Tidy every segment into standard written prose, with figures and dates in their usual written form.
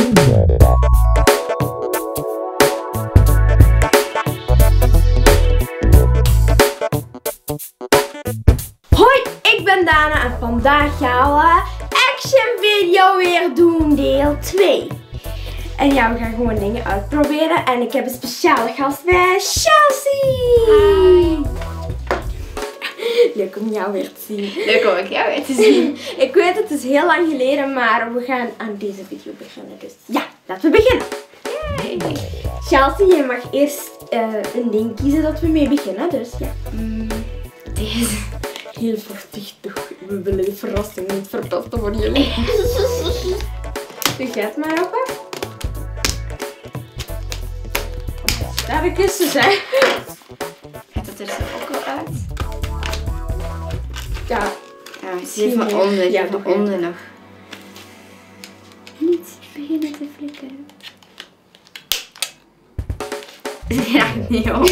Hoi, ik ben Dana en vandaag gaan we action video weer doen, deel 2. En ja, we gaan gewoon dingen uitproberen. En ik heb een speciale gast bij Chelsea. Hi. Leuk om jou weer te zien. Leuk om jou weer te zien. Ik weet het is heel lang geleden, maar we gaan aan deze video beginnen. Dus ja, laten we beginnen. Yay. Chelsea, je mag eerst een ding kiezen dat we mee beginnen. Dus ja. Deze. Heel voorzichtig. We willen de verrassing niet verpesten voor jullie. Doe jij het maar op. Daar kussen zijn. Gaat het er zo ook al uit? Ja. Ja, zie je van onder. Ja, Van onder nog. Niet beginnen te flikken. Het raakt niet op.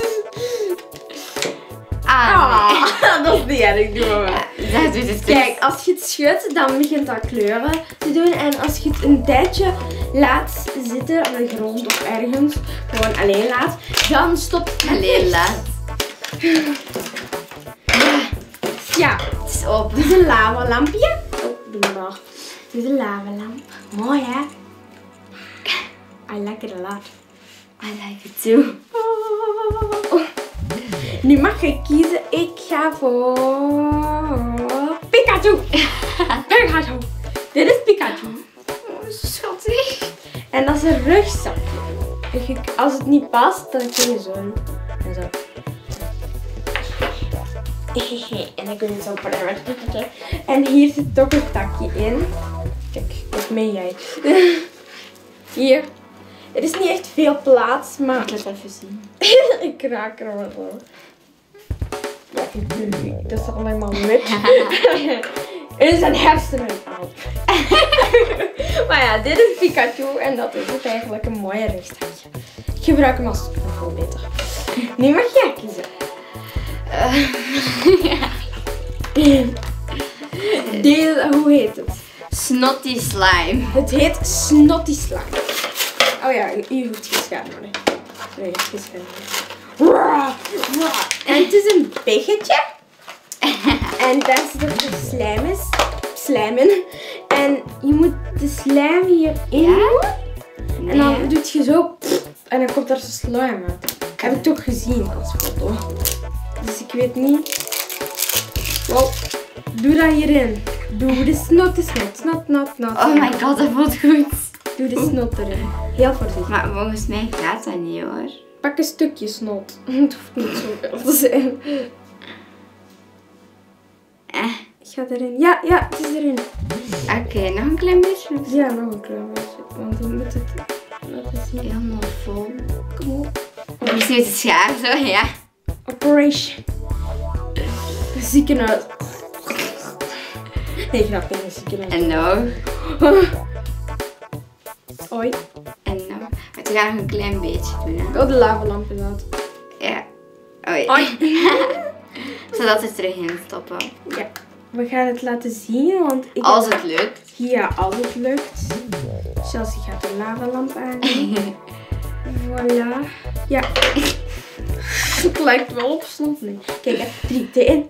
Dat is niet erg, doe maar. Ja, dat doet het. Kijk, als je het schudt, dan begint dat kleuren te doen. En als je het een tijdje laat zitten op de grond of ergens, gewoon alleen laat, dan stopt het Alleen laat. Ja, Het is op. dit is een lavalampje. Oh, doe maar. Dit is een lavalamp. Mooi, hè? I like it a lot. I like it too. Oh. Nu mag je kiezen. Ik ga voor Pikachu. Pikachu. Dit is Pikachu. Oh, schattig. En dat is een rugzakje. Als het niet past, dan kun je zo. En zo. En dan kun je zo. En hier zit ook een takje in. Kijk, dat meen jij. Hier. Er is niet echt veel plaats, maar Ik laat even zien. ik raak er wel zo. Ja, dat is alleen maar wit. Er is een hersenen aan. Maar ja, dit is Pikachu en dat is het eigenlijk een mooie rugzakje. Ik gebruik hem als beter. Nu mag jij kiezen. Deze, hoe heet het? Snotty slime. Het heet Snotty Slime. Oh ja, hier hoeft geschaad worden. Nee, geschaad worden. En het is een biggetje. En daar zit ook de slijm in. En je moet de slijm hierin doen. Nee. En dan doe je zo. En dan komt er zo slijm uit. Ik heb het toch gezien als foto. Dus ik weet niet. Wow. Doe dat hierin. Doe de snot. Snot. Oh my god, dat voelt goed. Doe de snot erin. Heel voorzichtig. Maar volgens mij gaat dat niet hoor. Pak een stukje snot. Het hoeft niet zoveel te zijn. Ik ga erin. Ja, het is erin. Oké, nog een klein beetje. Ja, nog een klein beetje. Want we moeten het laten zien. Helemaal vol. Kom op. Misschien met het schaar zo, ja. Operation. Ziekenhuis. Nee, grapje, een ziekenhuis. En nog. Oi. En nog. Maar we gaan nog een klein beetje doen, hè. Oh, de lavalamp is uit. Ja. Oei. Zodat we het terug in stoppen. Ja. We gaan het laten zien, want ik... Als het lukt. Ja, als het lukt. Chelsea gaat de lavalamp aan. Voilà. Ja. Het lijkt wel op snot nu. Kijk, 3, 2, 1.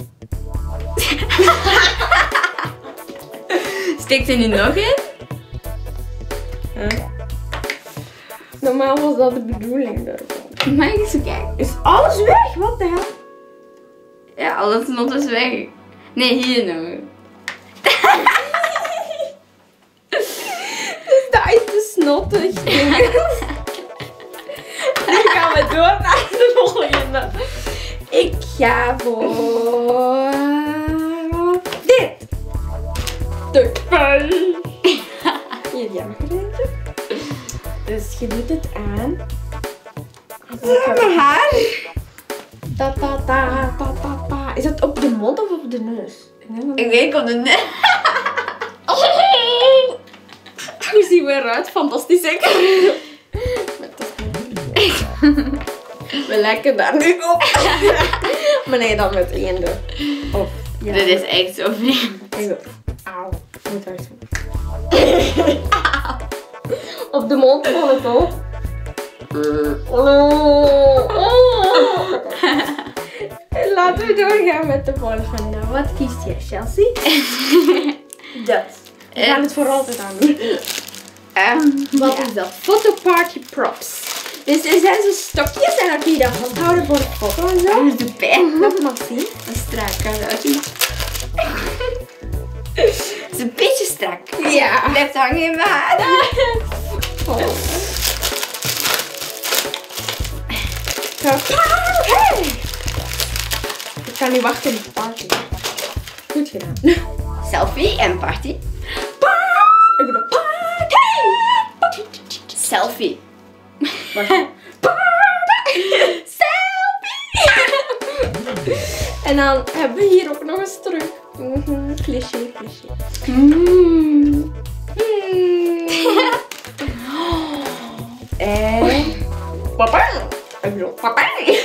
Steekt er nu nog in? Normaal was dat de bedoeling daarvan. Mag ik eens kijken? Is alles weg? Wat de hel? Ja, alles snot is weg. Nee, hier nog. Dus dat is de snottig ding. Nu gaan we door naar de volgende. Ik ga voor dit. De pijn. Hier, ja, nog een eentje. Dus je doet het aan. Mijn haar. Ta. Is dat op de mond of op de neus? Ik denk op de neus. Hoe zien we eruit? Fantastisch, zeker? We lijken daar nu op. Maar nee, dan met één door. Of, ja. Dit is echt zo vreemd. Even. Auw. Moet uit. de mond van het oog. Laten we doorgaan met de volgende. Wat kiest jij, Chelsea? Dat. We gaan het voor altijd aan doen. Wat is dat? Fotoparty props. Dus er zijn zo stokjes en dan kun je dat vasthouden voor een foto en zo. Dat is de pijn. Laat maar zien. Dat is strak. Het is een beetje strak. Ja. Blijft hangen in mijn haar. Hey. Ik kan niet wachten op de party. Goed gedaan. Selfie en party. Ik bedoel party. Selfie. Wacht. Selfie. En dan hebben we hier ook nog eens terug. Cliché. En papa. Ik bedoel papa.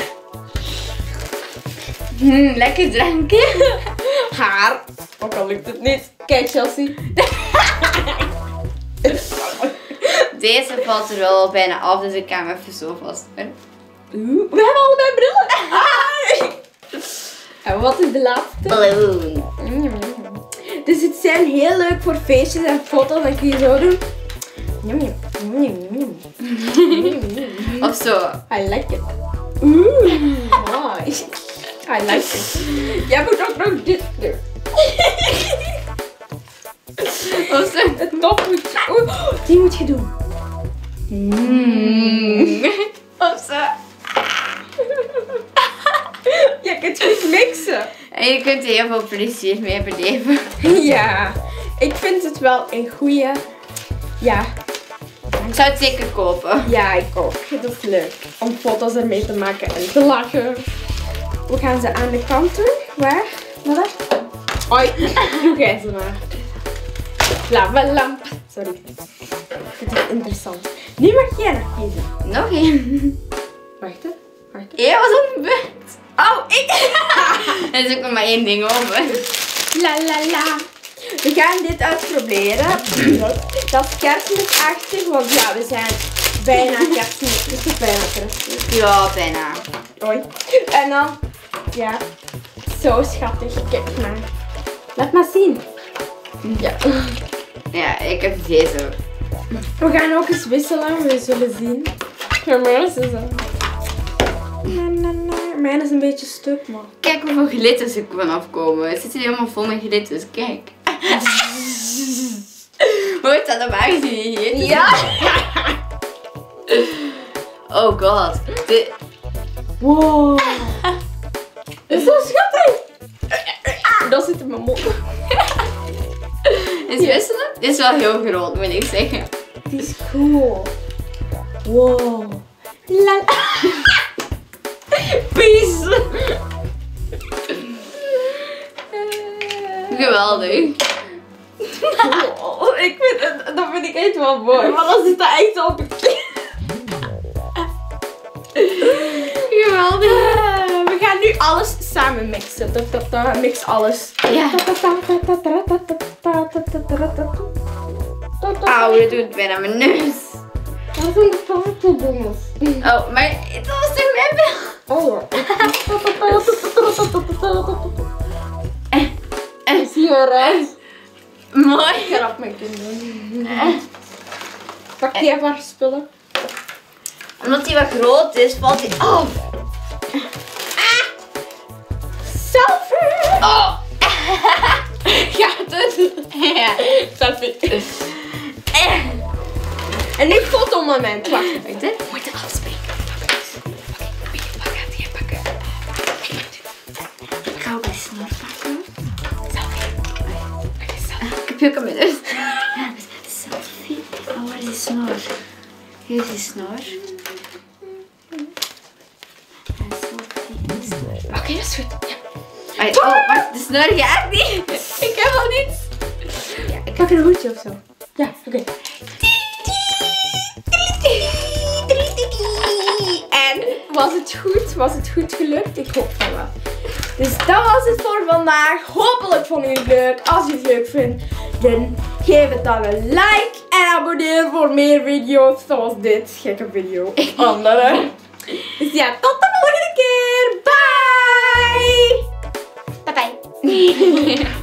Lekker drankje. Haar. Ook al lukt het niet. Kijk Chelsea. Deze valt er wel bijna af, dus ik kan hem even zo vast. We hebben allebei brillen. En wat is de laatste? Balloon. Dus het zijn heel leuk voor feestjes en foto's. Dan kun je zo doen. Of zo. I like it. Nice. I like it. Jij moet ook nog dit doen. Of zo. Het top moet je... Die moet je doen. Of zo. Je kunt goed mixen. En je kunt er heel veel plezier mee beleven. Ja. Ik vind het wel een goeie... Ja. Ik zou het zeker kopen. Ja, ik ook. Dat is leuk. Om foto's ermee te maken en te lachen. We gaan ze aan de kant doen. Waar? Wat? Oi. Doe jij ze maar. Lavalamp. Sorry. Ik vind het interessant. Nu mag jij nog kiezen. Nog één. Wacht hè. Wacht hè. Jij was op de beurt. Oh, ik. Er is ook nog maar één ding over. La la la. We gaan dit uitproberen. Dat is kerstmisachtig, want ja, we zijn bijna kerstmis. Het is bijna kerstmis. Ja, bijna. Oei. En dan, ja, zo schattig. Kijk maar. Laat maar zien. Ja. Ja, ik heb deze. We gaan ook eens wisselen, we zullen zien. Ja, mijn is zo. Mijn is een beetje stuk, man. Kijk hoeveel glitters er vanaf komen. Het zit hier helemaal vol met glitters, kijk. Hoort dat op aangezien hier? Ja. Oh god. Wow. Dat is zo schattig. Dat zit in mijn mond. Is wisselen? Dit is wel heel groot, moet ik zeggen. Die is cool. Wow. La. Peace. Geweldig. Oh, ik vind het, dat vind ik echt wel mooi. Maar dan zit dat echt op een Geweldig. We gaan nu alles samen mixen. Mix alles. Ja. Auw, dat doet bijna mijn neus. Wat zijn de foute dingen? Oh, maar dat was toch mijn bil? Oh ja. Zie je eruit? Mooi. Grap met kinderen. Pak die even haar spullen. Omdat hij wat groot is, valt hij af. Selfie! Oh. Gaat het? Ja. Selfie. En nu fotomoment. Wacht even. Wacht, hè. Moet je afspreken. Pak het hier pakken. Ik ga ook een snor pakken. Selfie. Ik heb je ook aan mijn neus. Selfie. Oh, waar is die snor? Hier is die snor. Oké, dat is goed. Ja. Oh, wacht, de snor gaat niet. Ik heb al niets. Ja, ik pak een hoedje of zo. Ja, oké. En was het goed? Was het goed gelukt? Ik hoop van wel. Dus dat was het voor vandaag. Hopelijk vonden jullie het leuk. Als je het leuk vindt, dan geef het dan een like. En abonneren voor meer video's zoals dit gekke video. Of andere. Dus ja, tot de volgende keer. Bye! Bye bye.